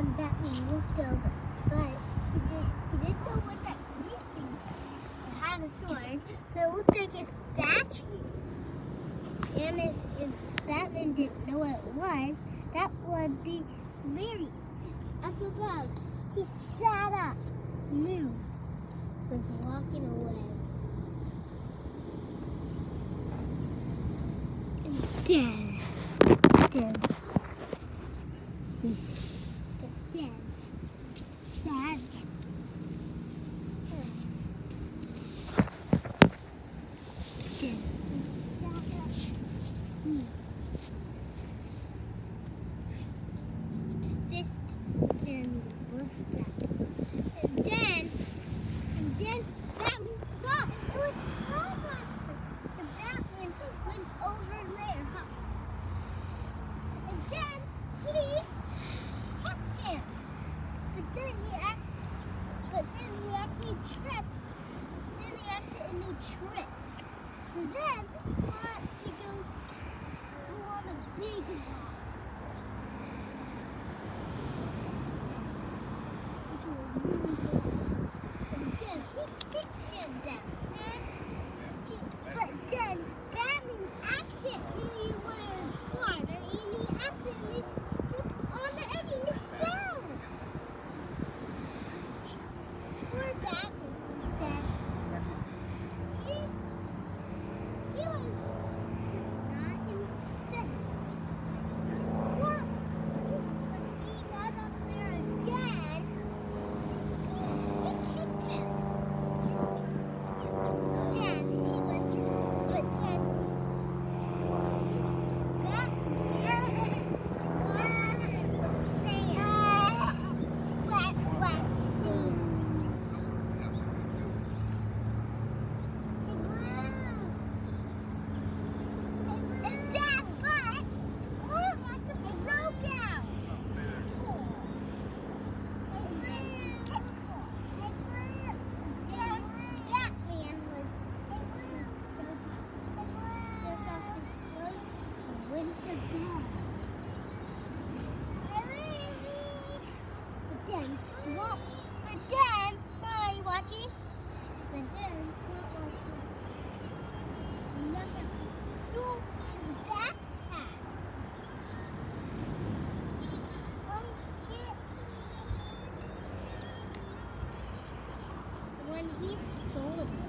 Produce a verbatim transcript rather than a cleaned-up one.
then Batman looked over, but he, did, he didn't know what that green thing was. It had a sword, but it looked like a statue. And if, if Batman didn't know what it was, that would be hilarious. Up above, he sat up, knew, was walking away. And then, then, he then sat then fist and looked at him. And then, and then Batman saw it was Snow Monster. The Batman went over there, huh? And then he hooked him. But then he actually, but then he actually tripped. Then he accidentally tripped. So then he wanted to go on a big rock. And then he kicked him down. And he, but then Batman accidentally went his water and he accidentally stepped on the edge and he fell. Poor Batman, he said. He, he was not in fist. Well, when he got up there again, he kicked him. Then he was, but then Batman, wet, wet sand. And that butt swung like a broke out. And then, and then Batman was so took off his clothes and went to bed. But then Swamp, but then, are you watching? But then Swamp Monster snuck up and stole his backpack. Um, yeah. When he stole it,